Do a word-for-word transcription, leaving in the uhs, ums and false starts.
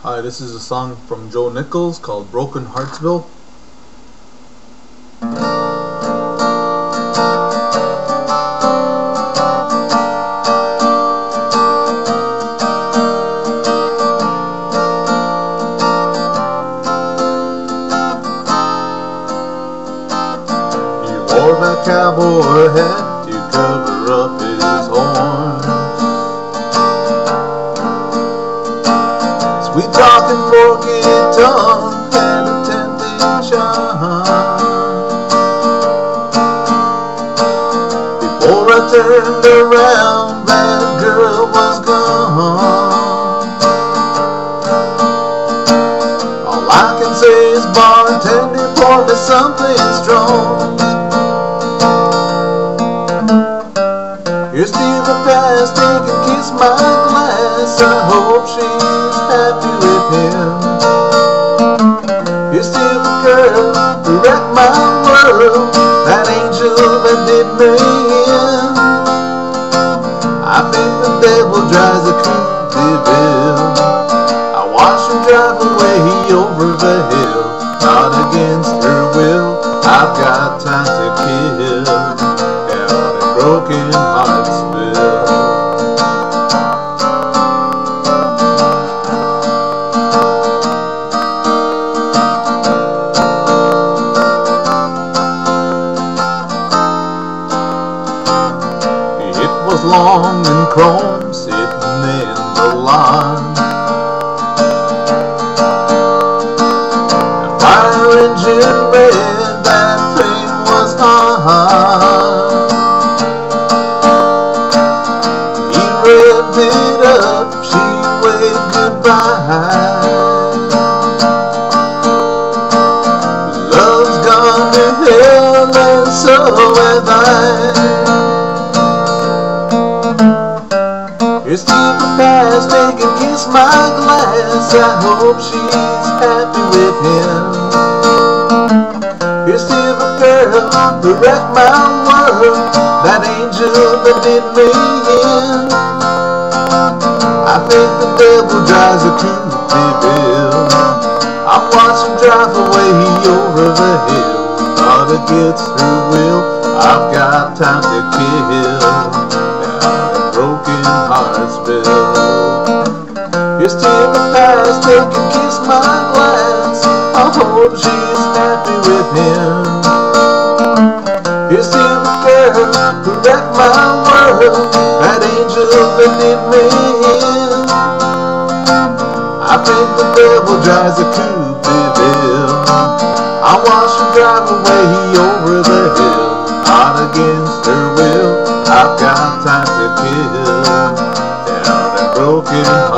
Hi, this is a song from Joe Nichols called Broken Heartsville. He wore that cowboy hat to cover up his horns. Sweet talking, forky tongue and a temptation. Before I turned around, that girl was gone. All I can say is, bartender, pour me something strong. Here's to the past, take a kiss my glass. I hope she's happy with him. Here's to the girl who wrecked my world, that angel that did me in. I think the devil drives a coupe bill. I watch her drive away over the hill, not against her will. I've got time to kill down in Broken Heartsville. It was long and chrome sitting in the line. The fire engine red, that thing was hot. He revved it up, she waved goodbye. Love's gone to hell and so have I. Here's to the past, take a kiss my glass. I hope she's happy with him. Here's to the girl who wrecked my world, that angel that did me in. I think the devil drives a coupe bill. I watch him drive away over the hill, not against her will. I've got time to kill down in Broken Heartsville. Here's to the past, take a kiss my glass. I hope she's happy with him. Here's to the girl who wrecked my world, that angel that did me in. I think the devil drives a coupe bill. I watch him drive away over the hill, not against her will. I've got time to kill down in Broken